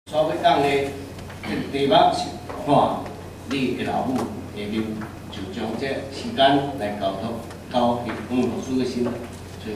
所要讲的题目是看你的老母下面，就将这时间来交给老师的心。所以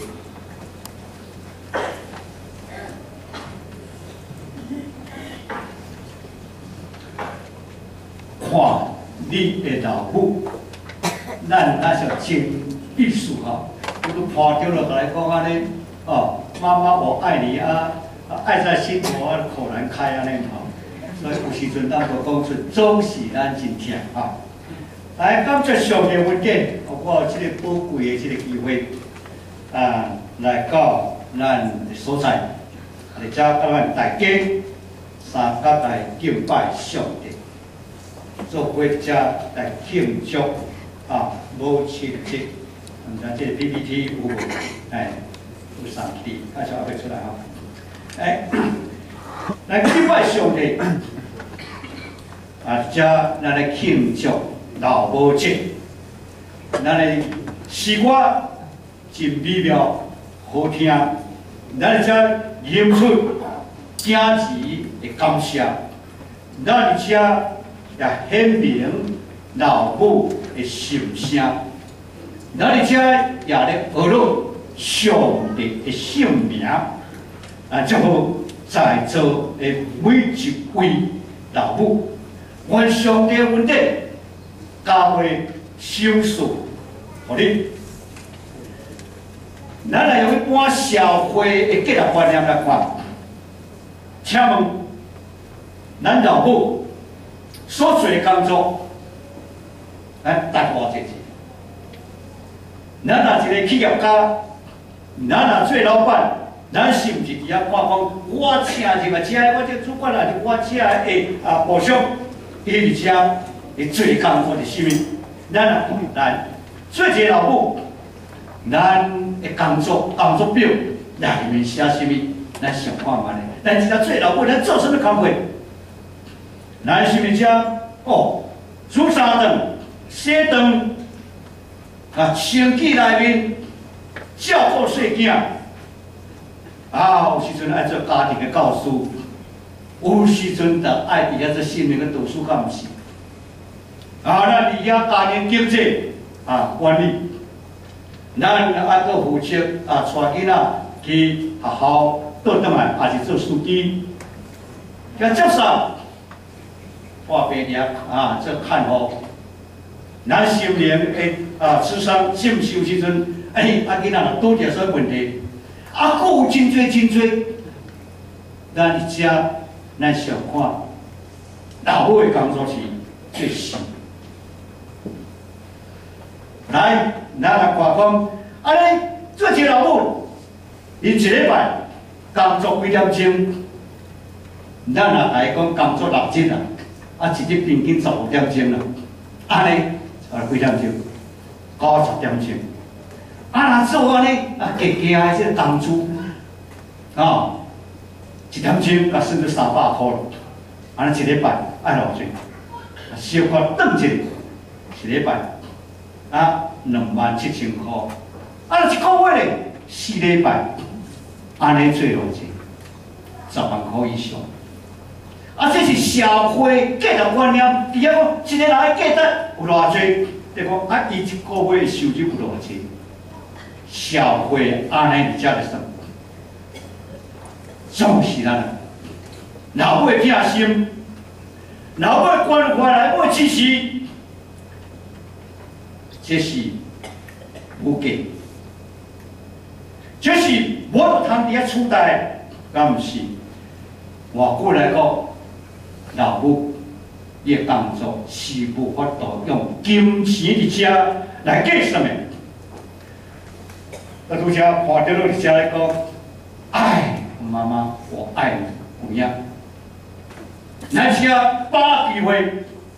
看你的老母，咱那是真艺术哈。如果破掉了来讲安尼，哦，妈妈我爱你啊，爱在心头啊，口难开安尼吼。所以有时阵咱就讲出总是咱真疼哈。来，感谢上帝恩典，我有这个宝贵的这个机会啊，来到咱的所在，而且甲咱大家三甲来敬拜上帝。做伙遮来庆祝啊母亲节，唔知这个 PPT 有无？哎，有上去，啊，小阿伯出来哈。哎，来敬拜上帝，啊，遮咱来庆祝老母节，咱的诗歌真美妙，好听，咱遮演出惊奇的感谢，咱遮。也显明老母的心声，咱伫遮也咧学论上帝的姓名，啊，祝福在座的每一位老母，愿上帝恩典加倍赏赐互你。咱来用一般社会的价值观念来看，请问咱老母所做的工作，咱答我这些。咱若一个企业家，咱若做老板，咱是毋是伫遐看讲，我请入来遮，我这主管啊，我遮的部长，伊伫遮伊做的工作是啥物？咱做一个老母，咱的工作表内面写啥物？咱想看觅咧。咱一日做老母，咱做啥物工作？咱是毋是哦，煮三顿、洗顿，啊，生计内面照顾细囝，啊，有时阵爱做家庭的教师，有时阵就爱伫遐做心灵的导师，敢毋是？啊，咱伫遐家庭经济管理，咱还阁负责带囡仔去学校倒转来，也是做司机，甲接送。画白叶做看护，咱心灵的智商接受时阵，囡仔拄着啥问题，还有真多，咱伫遮咱想看老母的工作是最细。来，咱来看讲，安尼做一个老母，伊一礼拜工作几点钟？咱若来讲工作6日啊。一日平均15点钟啦，安尼几点钟？90点钟。若做安尼加的这个工资1点钟甲算到300块咯。安尼一礼拜爱偌济？小可转一礼拜27000块。一个月咧4礼拜，安尼做偌济？10万块以上。这是社会价值观念，伫遐讲一个人的价值有偌济，就讲伊一个月收入有偌济，社会安尼伫遮来算，总是咱老母的疼心，老母的关怀，来母支持，这是无价，这是无通伫遐取代，敢毋是？外国来讲。老母伊的工作是无法度用金钱伫遮来计算的。拄则看到了伫遮来讲，爱妈妈，我爱你，有影。咱遮把机会，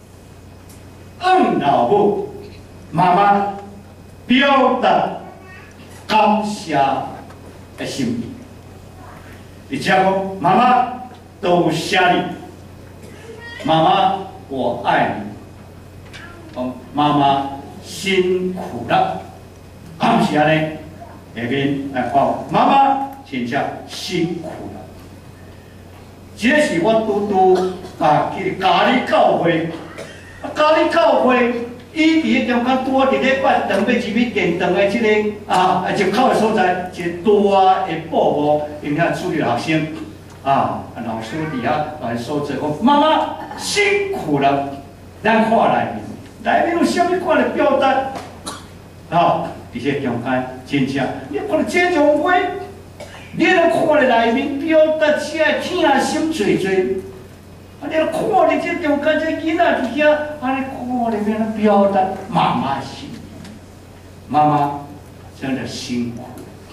老母、妈妈表达感谢的心意。伫遮讲，妈妈多谢你。妈妈，我爱你。妈妈辛苦了，感谢安尼。下面来看，妈妈真正辛苦了。 这是我拄去家里教会，家里教会。 伊伫个中间拄好伫咧办长要入去电灯的即个入口的所在，一个大的布幕，因遐处理学生老师伫遐来说者讲，妈妈辛苦了，咱看内面有啥物款的表达？伫个中间真正，你看到这种话，你拢看到内面表达这个疼心碎碎。 你看你这中间这囡仔伫遐，你看里面的表达妈妈心，妈妈真的辛苦。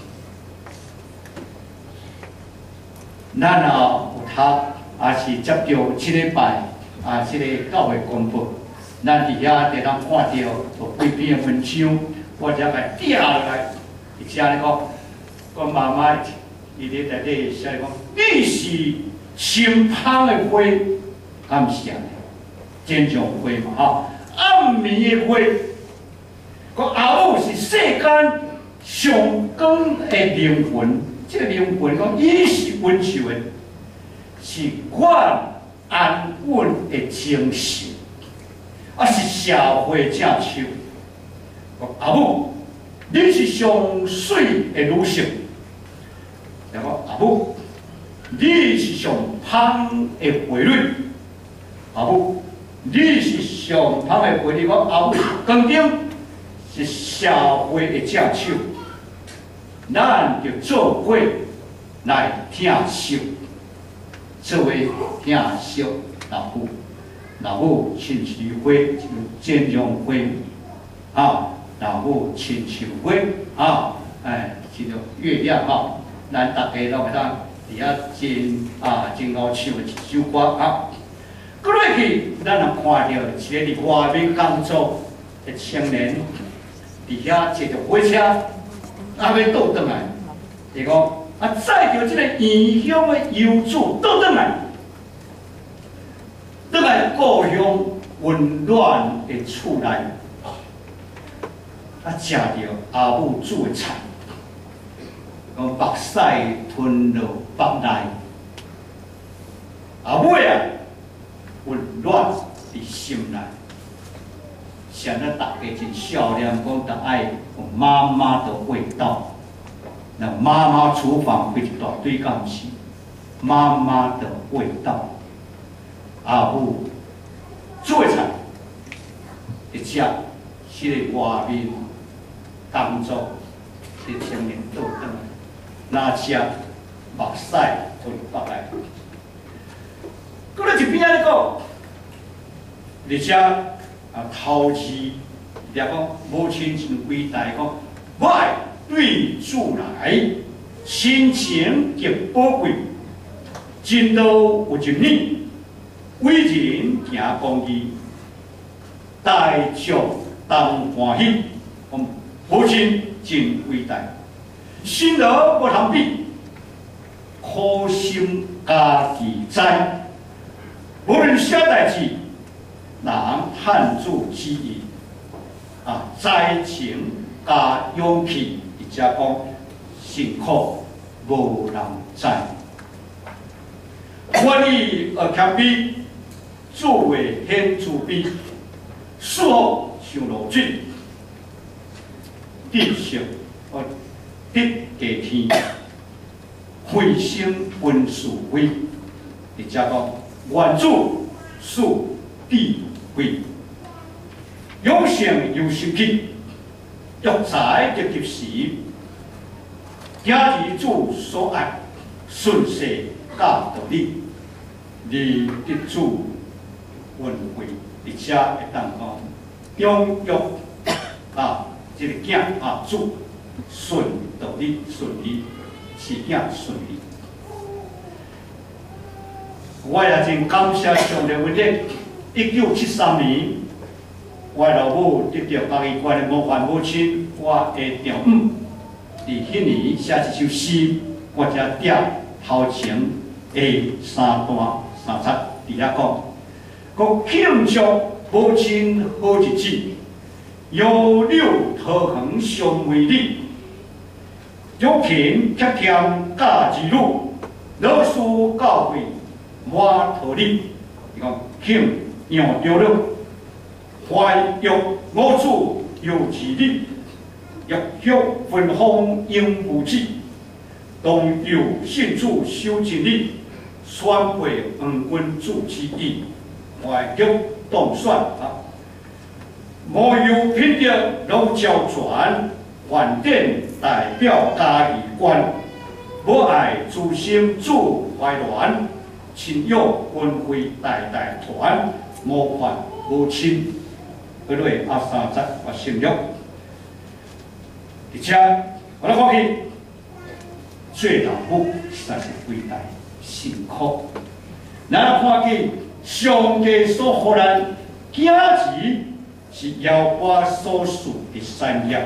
咱有读，也是接到这礼拜这个教会公布，咱伫遐地当看到有几篇的文章，我才来摘落来，而且咧讲妈妈，伊咧在底写咧讲，你是心芳的花。 暗时啊，真像花嘛暗暝的花，个阿母是世间上光的灵魂，这个灵魂讲伊是温柔的，是阮安稳的精神，是社会正手。阿母，你是上水的女性，然后阿母，你是上芳的花蕊。 阿母，你是上芳的陪你讲阿母，肯定是社会的正手，咱就做伙来疼惜，作为疼惜老母，老母亲像花，就真像花，老母亲像花，这个月亮咱大家拢会当伫遐真好唱的一首歌过落去，咱也看到一个伫外面工作的青年，伫遐坐着火车，要倒转来，伊讲载着这个异乡的游子倒转来，转来故乡温暖的厝内，食着阿母煮的菜，讲目屎吞落腹内，阿母温暖伫心内，想得大家真笑脸，讲得爱有妈妈的味道。那妈妈厨房是一大堆干事，妈妈的味道。阿母做菜，一只是个外面工作，是青年倒转来，哪只目屎吞腹内。 搁咧一边仔咧讲，而且头字也讲母亲真伟大，讲我对主来，亲情极宝贵，真路有一年，为人行公义，大众当欢喜。讲母亲真伟大，辛劳无通比，苦心家己知。 无论啥代志，人汉主之意，灾情加勇气，而且讲辛苦无人知。我力而谦卑，作为显自卑，事后上路水，得胜得地天，慧心温事慧，而且讲。 愿主恕地位，有成有心气，育才得及时，行之主所爱，顺势教导你，你得主恩惠，而且会当讲养育这个囝主顺道理顺利，是囝顺利。 我也真感谢上帝恩典。1973年，我老母得到嘉义县的模范母亲，我的丈母，伫迄年写一首诗，我才点头前的3段3冊，伫遐讲庆祝母亲好日子，有柳桃园相美丽，玉琴贴添家之路，老师教诲。 我托你，伊讲庆杨着了，怀玉我主有其力，玉玉分封应无忌，东有信主修真理，宣配黄君主之意，怀玉当选啊。 无有品德老教传，反典代表嘉义县。无爱自心主怀乱，亲友恩惠代代传，无犯无亲。迄落30我承诺。而且我来看去，做老母实在是伟大辛苦。咱看去上帝所予咱囝儿。 是摇摆所属的产业。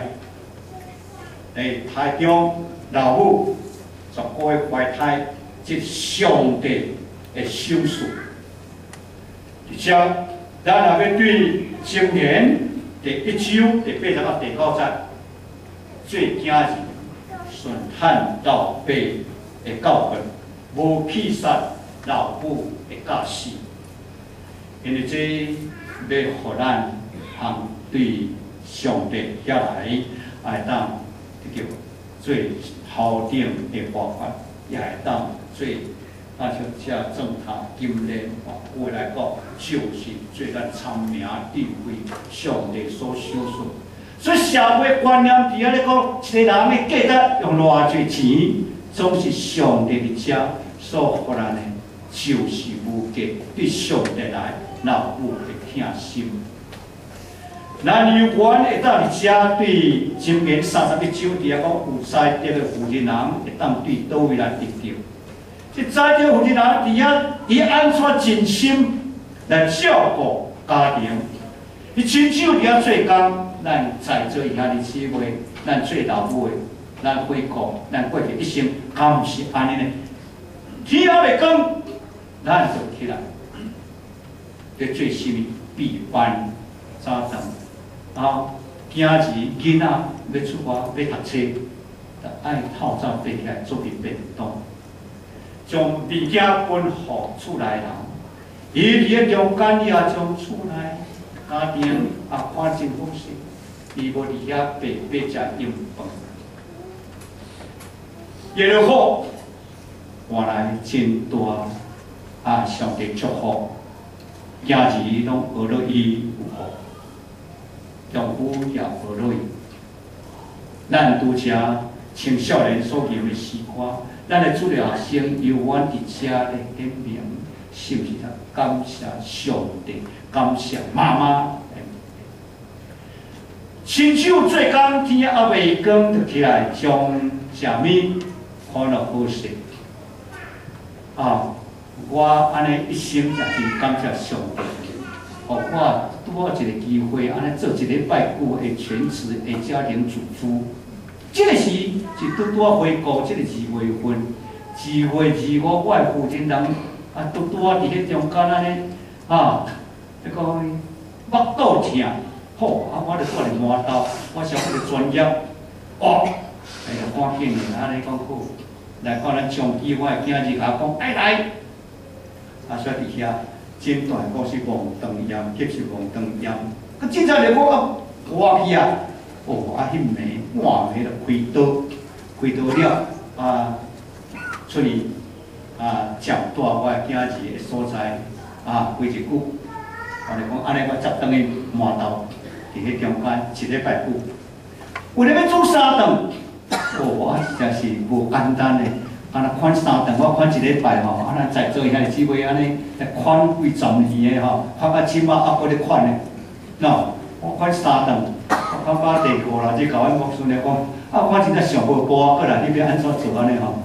台中老母10个月怀胎，即上帝的手术。而且，咱若要对今年第1周第8到第9节，做囝儿顺汉老爸的教训，无欺杀老母的教示，因为这要互咱。 通对上帝下来，会当叫做头顶的活法，也会当做像这正塔金莲话，话来讲，就是做咱参名智慧上帝所收束。所以社会观念伫遐咧讲，一个人的价值用偌侪钱，总是上帝的家所予咱的，就是无价对上帝来老母的疼心。 咱由原会当伫遮对今年31周，伫遐讲有在地的负责人会当对倒位来得着。即在地负责人伫遐，伊安怎尽心来照顾家庭？伊亲手伫遐做工，咱在座以下的姊妹，咱做老母的，咱回顾，咱过去一生，敢毋是安尼呢？天还未光，咱就起来，要做甚物？备班早晨。 啊，囝儿囡仔要出外要读册，就爱透早爬起来做阵便当，将物件分互厝内人。伊伫个中间，伊也将厝内家庭也看真好势，伊无伫遐白食硬饭。耶路好，换来真大上帝祝福，囝儿拢学了伊有福。 丈夫也何类？咱拄则青少年所吟的诗歌，咱的主了生由阮伫遮咧显明，是毋是啊？感谢上帝，感谢妈妈。亲手做工，天还未光就起来将食物看了好势。我安尼一生也真感谢上帝。 互我拄好一个机会，安尼做一礼拜久的全职的家庭主妇。这个是拄好回顾这个2月份，2月25，我的负责人拄好伫迄中间安尼迄个腹肚痛，好我就过来摸刀，我上迄个专业赶紧安尼讲好，来看咱长期我的囝儿甲讲爱来，煞伫遐。 真大个是黄灯炎，结是黄灯炎。佮凊彩嚟我去啊！迄暝半暝就开刀了出去接带我的囝儿的所在几日久。我嚟讲，安尼我10顿的麻豆，伫迄中间一礼拜久。为了要煮3顿，我实在是无简单的。 安尼款3顿，我款1礼拜吼，安尼在座遐的姊妹安尼来款几十年的吼，款到即马还搁咧款的，喏，我款3顿，我感觉第5啦，即甲阮牧师来讲，我真正上无步过来，你要安怎做安尼吼？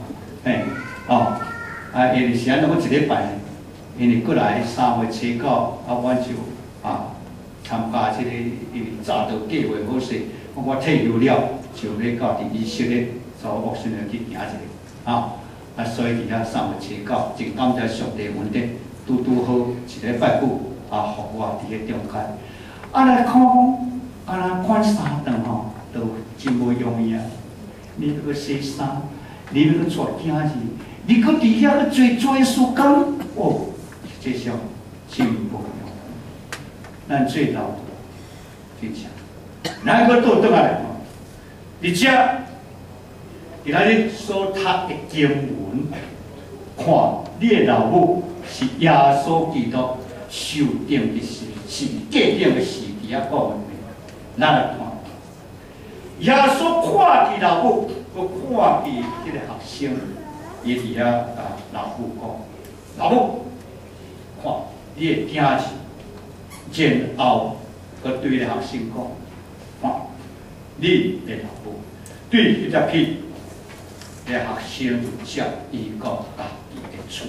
因为是安尼，我1礼拜，因为过来3月初9，阮就参加即个早稻计划好势，我退休了，就要到伫以色列找牧师来去行一个。 所以伫遐3月初9，真感谢上帝恩典，拄好1礼拜久，互我伫迄中间。来看讲，款3顿吼，都真无容易啊！你要去洗衫，你要去带囝儿， 你搁伫遐去做事工，哦，这项真无用。咱做老大，真正，咱搁倒转来吼，而且，伫咱咧所读的经文，看你的老母是耶稣基督受定的是界定的是伫遐讲的，咱来看。耶稣看见老母，佮看见迄个学生，伊伫遐老母讲：老母，看你的囝儿，然后佮对个学生讲：看你的老母，对迄只屁，个学生就接伊到家己的厝。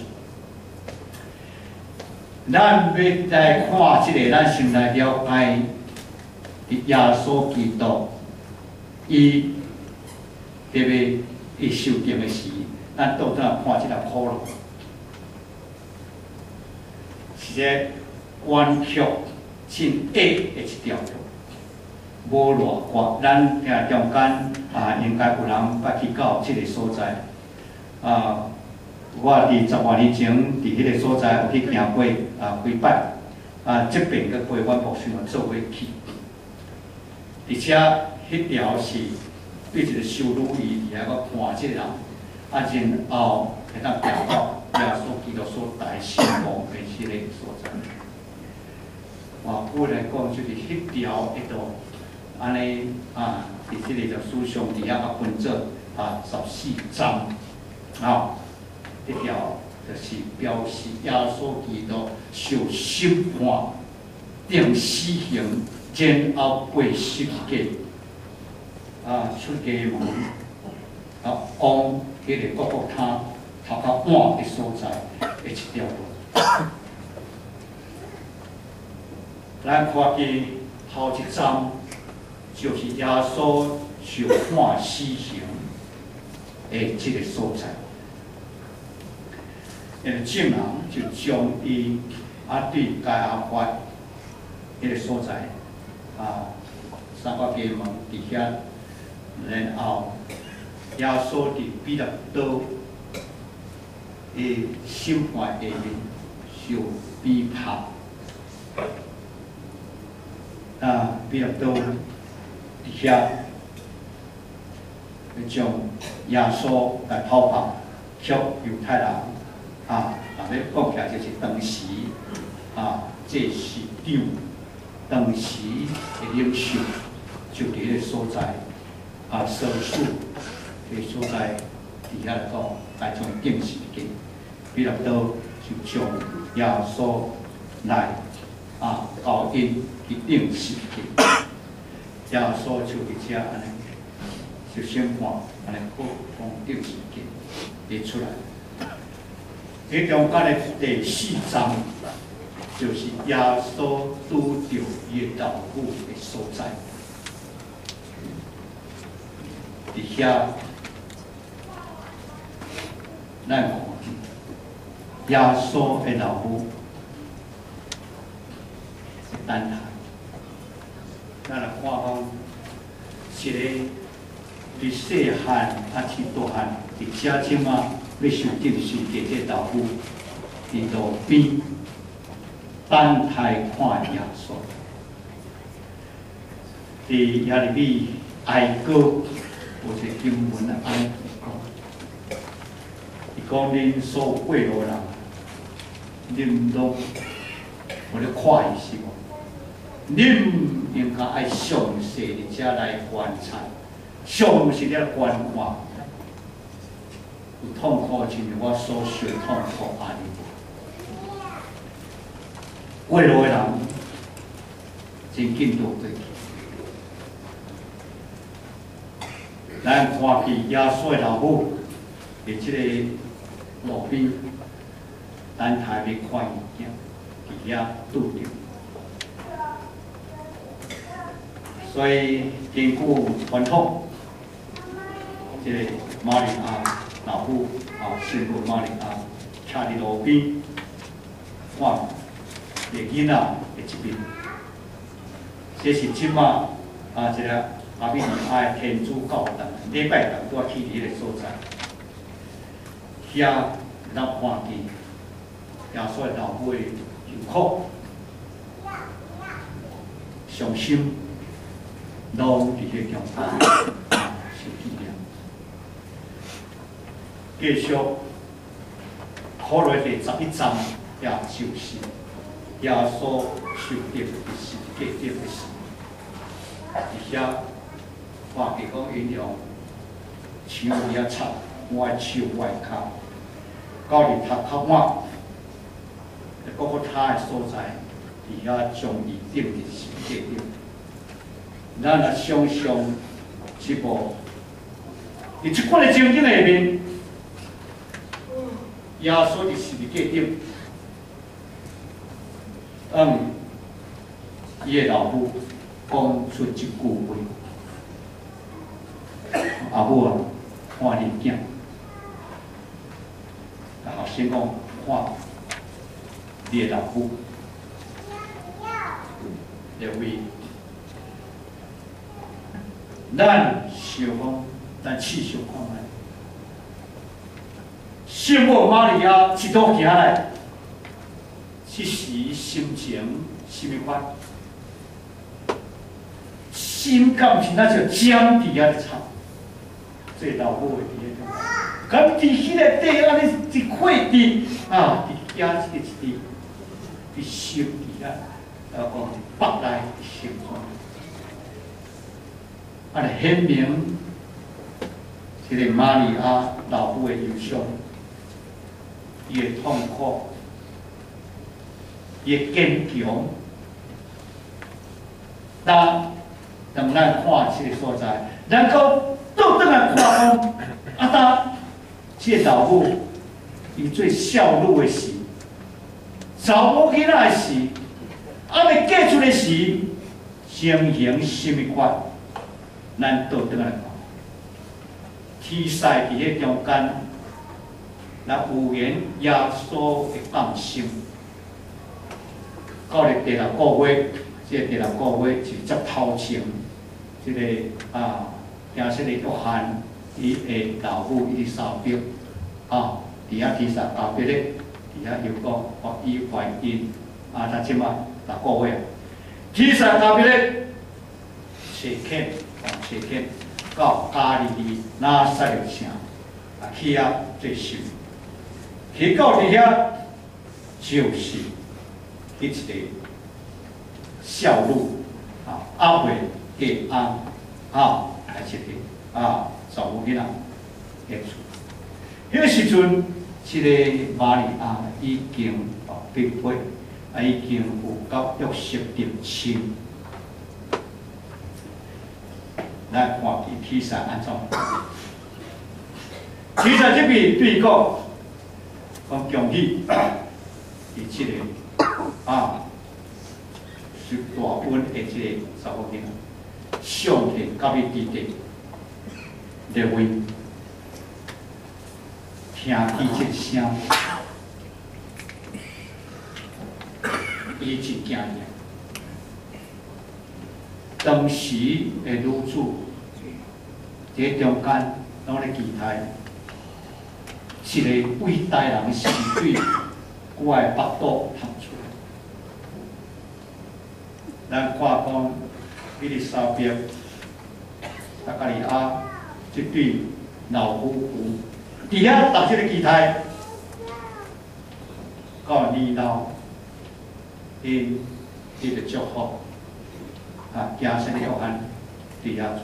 咱要来看即个，咱先来了解耶稣基督。伊特别伊受定的时，咱倒转看即条苦路，是个弯曲真矮的一条路，无偌宽。咱听中间应该有人捌去到即个所在。我伫10多年前伫迄个所在有去行过几摆，这边个陪阮牧师嘛做伙去，而且。迄条是对一个修女伊伫遐个看即个人，然后会当行到耶稣基督所带信奉的迄个所在。话古来讲，就是迄条一道安尼伫即个就书上伫遐分做14章，一条就是表示耶稣基督受审判、定死刑，然后被十字架。出家门，往迄个各个他头较晚的所在的一条路。咱看见头一章就是耶稣受判死刑的这个所在，证人就将伊对该亚法迄个所在三角街门伫遐。然后，耶稣伫彼得多的审判下面受逼迫，彼得多伫遐将耶稣来讨伐，给犹太人人要讲起来就是当时这市长当时的领袖就伫迄个所在。少数的所在底下来讲，来从定时间，彼得多就将耶稣来交因去定时间，耶稣就伫遮安尼就审判安尼讲定时间列出来。这中间的第4章就是耶稣拄着伊的老母的所在。伫遐，咱看见耶稣的老母是等待，咱来看讲，一个伫细汉至大汉，伫遮即马要受定时嘅这老母，伫路边等待看耶稣，伫耶利米哀歌。有一个经文安尼讲，伊讲恁所有过路人，恁拢有咧看伊是无？恁应该爱详细伫遮来观察，详细咧观看，有痛苦亲像我所受痛苦安尼。过路的人真紧倒对去。咱看见耶稣的老母，伫即个路边，等待要看物件，伫遐拄着。所以根据传统，即个玛利亚老母圣母玛利亚，徛伫路边，看个囡仔的一面。这是即马一个。阿比尼爱天主教堂礼拜堂都要去迄个所在， 遐咱看见耶稣的老母有苦、伤心，拢伫迄中受纪念。继续，可落第11章也就是耶稣受定的时界定的时，伫遐看见讲因用手遐插我的手我的脚，到日头较晚，各个他的所在，伫遐将伊定的时界定。咱来想象这部，伫即款的情景下面，耶稣伫十字架顶，伊的老母讲出一句话：“阿母啊，看你囝。”然后先讲看你的老母，因为咱想讲，咱试想看卖，圣母玛利亚一路行来，这时心情什么款？心感是那就僵伫遐咧吵，这老母的伫迄种，咁伫迄个地安尼一块地啊，伫遐一个地，伫心伫遐，讲北来心中。啊，显明这个玛利亚老母的忧伤，伊的痛苦，伊的坚强。当咱看这个所在，然后倒转来看讲，当这个老母伊最孝女的时，查某囡仔的时，未嫁出的时，情形甚物款？咱倒转来看，天使伫迄中间，那有缘耶稣的降生，到了第6个月，这第6个月是接头前，这个惊说的约翰，伊的老母伊伫扫标，伫遐天使交别咧，伫遐又讲伊怀孕，他即马6个月，天使交别咧，切肯到加利利拿撒勒城，去遐做寿，去到伫遐就是迄一个孝女阿妹嘅翁来一个查某囡仔嘅厝。迄个时阵，即个玛利亚已经被配，已经有甲约瑟定亲。咱看见天使安怎？天使这边对讲，讲恭喜，伊即个是大恩的即个查某囡仔，上天甲伊伫地，列位听见这个声，伊真惊讶。当时的女主，伫中间拢咧期待一个伟大人的神对我的腹肚探出来。咱看讲，伊丽莎白、撒加利亚这对老夫妇，伫遐逐即个期待，到年老，因伊就祝福。惊生的约翰伫遐，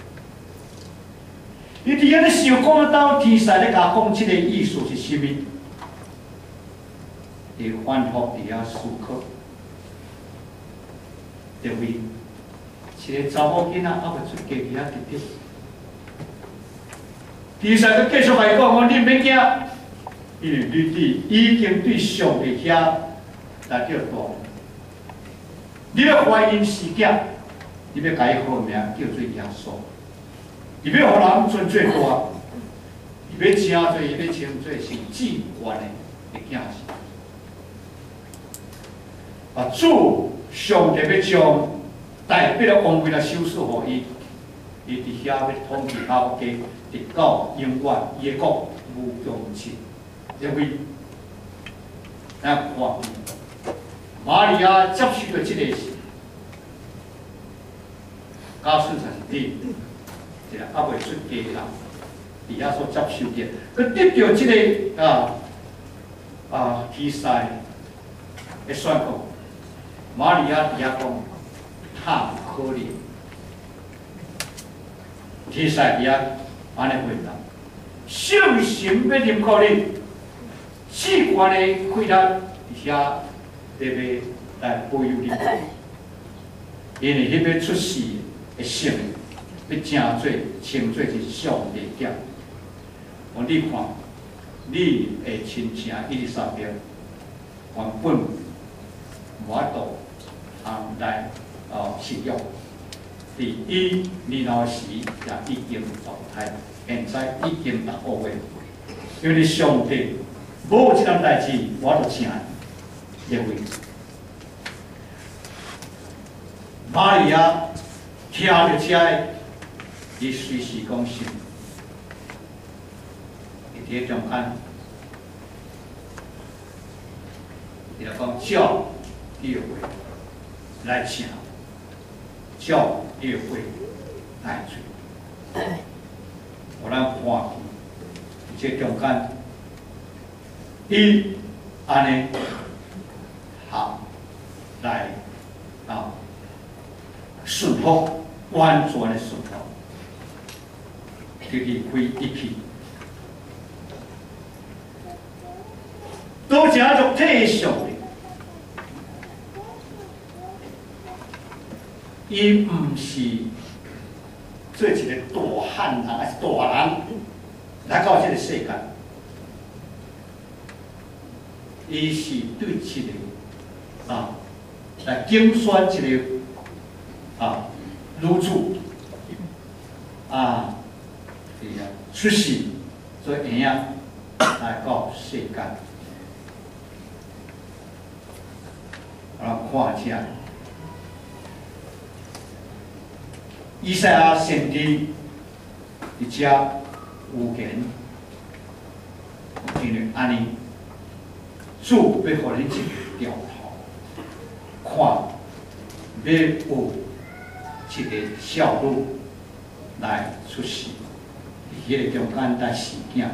伊伫遐咧想讲到天使咧甲讲，即个意思是啥物？伊反复伫遐思考，因为一个查某囡仔还未出嫁伫遐直直，天使佮继续来讲，你免惊，因为你已经对上帝遐来叫大，你要怀孕生囝。你要改好名叫做耶稣，你要互人尊最大，你要称做伊要称做是至高的囝子。主上帝要将代表了王位来收赐互伊，伊伫遐要统治国家，直到永远，伊的国无穷尽。 因为咱看玛利亚接受了这个是，假使才是对，一个还未出家的人，伫遐所接受的，佮得到这个比赛的宣告，玛利亚伫遐讲，太可怜，比赛伫遐安尼回答，圣神要临到你，至关的快乐伫遐。特别来保佑你，因为迄要出世的性，要正做称做是上帝囝。我你看，你的亲情伊丽莎白原本无法度来食用，伫伊年老时也已经堕胎，现在已经15个月，因为上帝无即项代志，我就请。因为玛利亚听到这个，伊随时讲信，伊伫中间，伊就讲照你的话来请，照你的话来做。我咱看见，这中间，伊安尼。来顺服，完全的顺服，就离开一去。多谢肉体的上帝，伊唔是做一个大汉人，还是大人来到这个世界，伊是对这个来竞选一个女主出世做婴仔来到世界，看下以赛亚先知伫遮有言，因为安尼，主要互你一个调头，看要有一个小女来出世，迄个中间在事件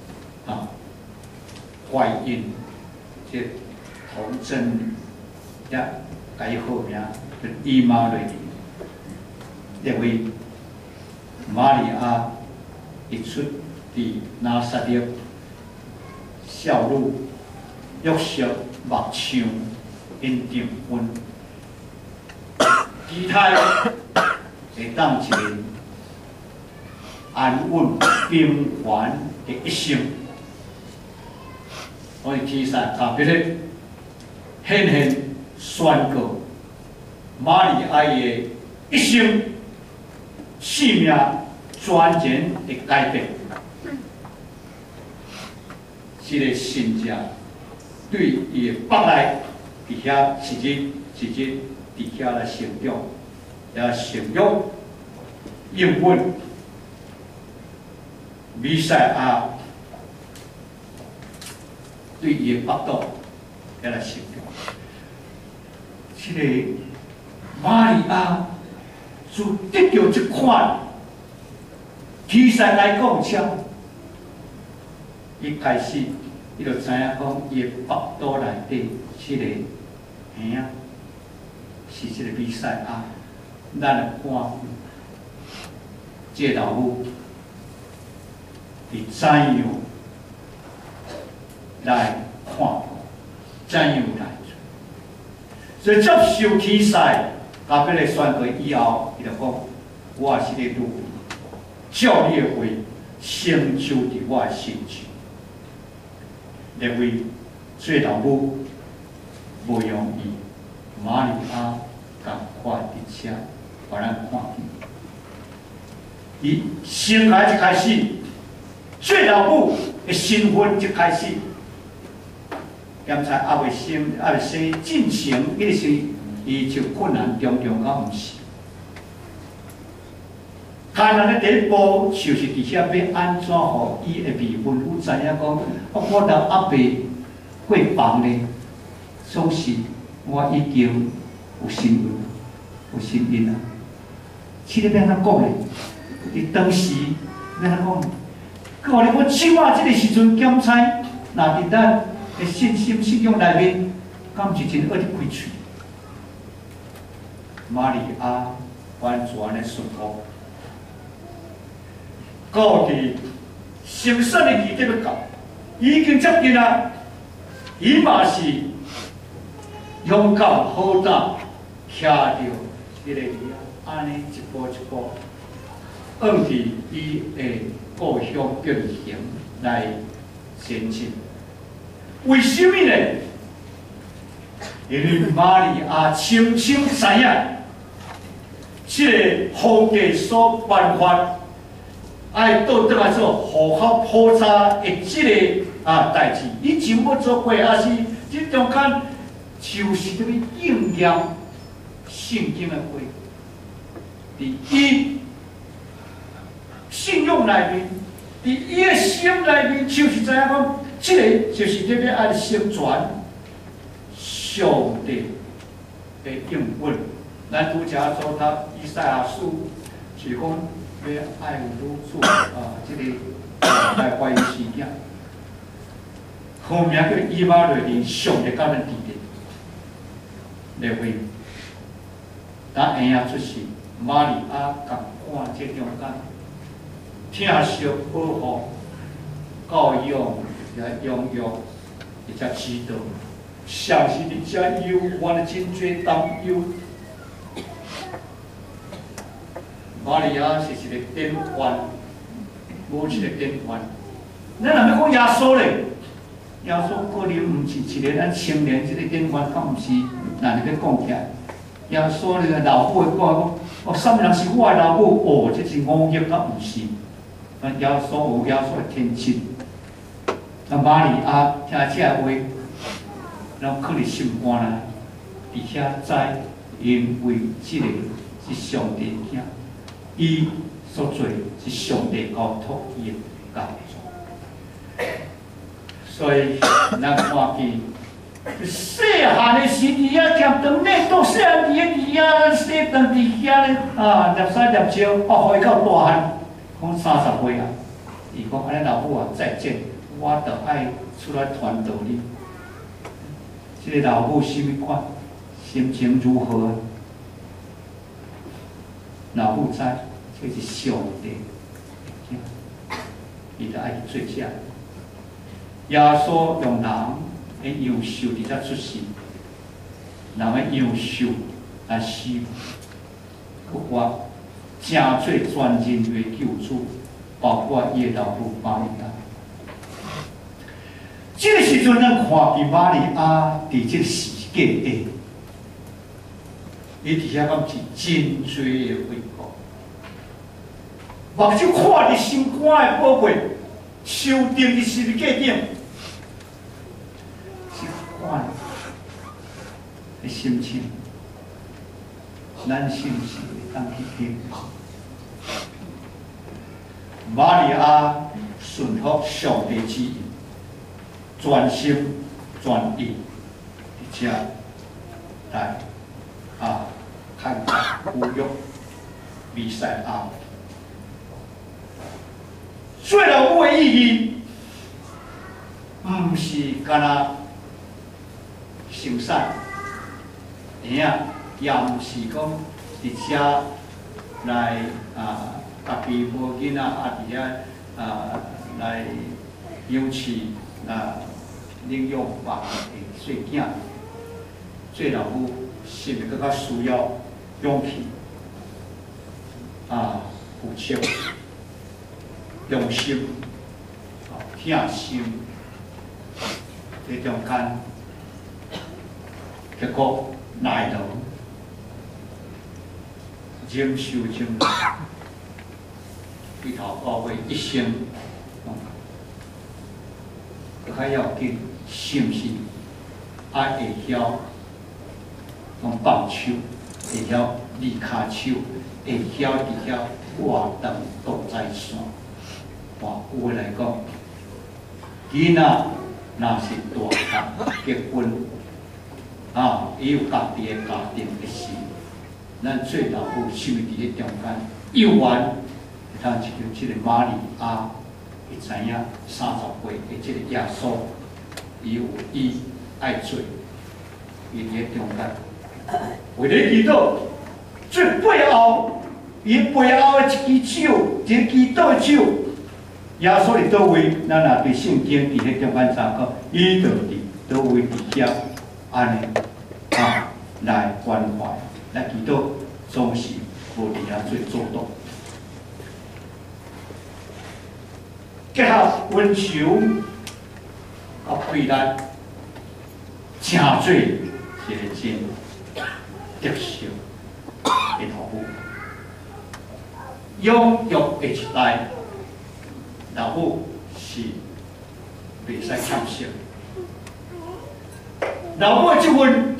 怀孕，这童贞女，也甲伊号名叫以马内利。因为玛利亚一出伫拿撒勒，少女约瑟目睭因订婚，期待会当一个安稳平凡的一生。我哋其实特别咧，显宣告玛利亚的一生。生命全然会改变，这个信者对伊的北内伫遐一日伫遐来成长，也成长应允弥赛亚对伊的北岛也来成长。这个玛利亚。就得到这款，其实来讲，伊开始，伊就知影讲，伊的腹肚内底，这个婴仔是这个比赛啊，咱来看，这老母是怎样来看，怎样来做，所以接受比赛。阿伯来宣告以后，伊就讲：我是咧努力，照你的话成就伫我的心上。因为做老母无容易，玛利亚共款伫遮，互咱看见。伊生来一开始，做老母的身份一开始，刚才还未生进程，迄个是。伊就困难重重，甲毋是。 看人咧第一步就是伫遐要安怎互伊的未婚夫知影讲，我到阿伯过房咧，总是我已经有身孕，有身孕啊。这个要安怎讲咧？伫当时要安怎讲？佮话咧，我即马即个时阵检查，若伫咱的信仰内面，敢毋是真恶咧开喙？玛利亚完全咧顺服。 到伫生产的期要到，已经接近啊！伊嘛是勇敢好胆，徛着迄个安尼一步一步，按伫伊的故乡进行来前进。为什么呢？因为玛利亚清清知影，这个皇帝所办法。 爱倒转来做符合普查的即个代志，以前要做过，也是即中间就是要应验圣经的话，伫伊信仰内面，伫伊的心内面，就是知影讲，即个就是要爱成全上帝的应允。咱拄则做读以赛亚书，是讲。 要爱有女子这个来怀孕事件，后面叫以马内利，上帝甲咱伫咧来回，咱婴仔出世，玛利亚共看这中间，疼惜保护、教养、养育，而且指导，上是伫遮忧患的真多担忧。 玛利亚是一个典范，母亲的典范。咱若要讲耶稣咧，耶稣可能毋是一个咱青年即个典范，敢毋是？咱要讲起来，耶稣咧老母会讲哦，什么人是我的老母？哦，这是误解，敢毋是？耶稣有耶稣的天真。玛利亚听这话，然后可能心肝啦，伫遐知，因为这个是上帝囝。 伊所做是上帝交托伊的工作，所以咱看见细汉的时伫遐咸汤咧，到细汉伫遐细饭伫遐咧粒屎粒笑，互伊到大汉，讲30岁啊，伊讲安尼老母啊再见，我着爱出来传道理。这个老母什么款？心情如何？ 老母知，这是上帝，伊就爱去做这。耶稣用人的优秀伫遮出世，人的优秀来死，佮我正做全人类救主，包括伊的老母玛利亚。这个时阵，咱看见玛利亚伫这个世界下。 伊伫遐敢是真多的回顾，目睭看伫心肝的宝贝，受定伫世界顶，是款的心情，咱是毋是会当去听？玛利亚顺服上帝旨意，专心专意，伫遮来。 看抚育弥赛亚，做老母的意义，毋是干那生产，婴仔，也毋是讲伫遮来家己无囡仔伫遐来养饲领养别的细囝，做老母。 是咪更较需要勇气付出、用心、疼心，这中间，结果耐劳、忍受种对头到尾一生，更较要紧，是毋是爱会晓？ 用放手，会晓骹手会晓伫遐活动动在线。哇，有诶来讲，囡仔若是大汉结婚，伊有家己诶家庭的事，咱做老母是毋是伫咧中间幼缘，会当像即个玛利亚，会知影30岁的即个耶稣，伊有伊爱做，伊伫咧中间，为了祈祷，最背后，伊背后的一支手，一个祈祷的手。耶稣伫倒位，咱若对圣经伫迄中间查考，伊就伫倒位伫遐安尼来关怀，来祈祷，总是无伫遐做作。结合温柔甲配力，真做一个真得胜的头母，养育的一代。老母是袂使欠惜，老母的这份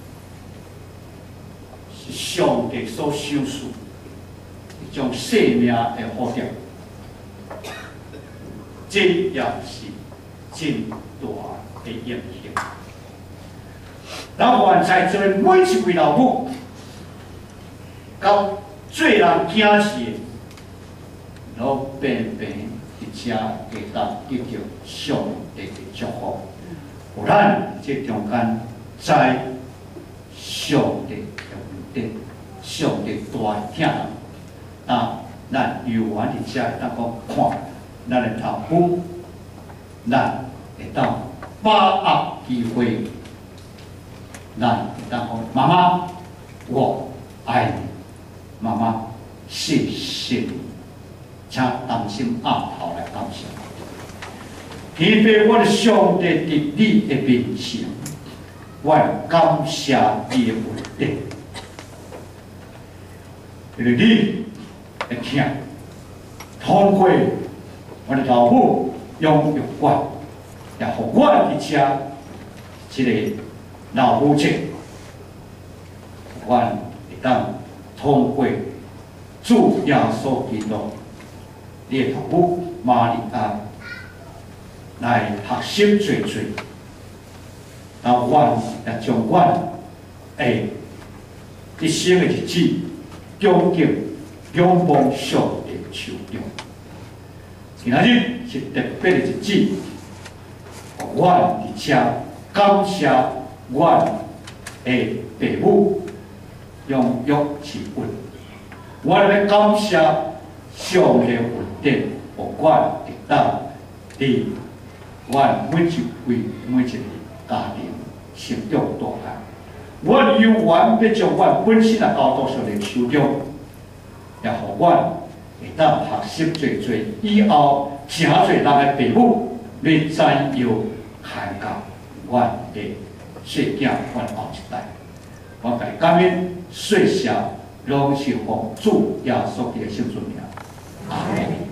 是上帝所赏赐一种生命的福德，这也是真大的影响。老愿在座每一位老母，到做人惊死，老平平。而且会当得到上帝的祝福，有咱这中间在上帝的恩典，上帝大听咱有缘而且会当讲看咱的老母，咱会当把握机会，咱会当讲妈妈，我爱你，妈妈，谢谢你。请当心暗头来感谢。天父，我的上帝伫你的面前，我感谢你的恩典，因为你的听，通过我的老母养育我，也互我伫遮一个老母亲，我会当通过主耶稣基督。你的头母玛利亚来学习做，然后我也将我的一生的日子，恭敬仰望上帝手中。今仔日是特别的日子，我伫遮感谢我的父母养育之恩，我要感谢上帝恩典，互我会当伫我每一位每一个家庭成长大汉。我有缘要将我本身的交到上帝手中，也互我会当学习做以后真侪人的父母要怎样看教我的细囝，我后一代。我甲你感恩，谢谢，拢是奉主耶稣基督的圣名。阿门。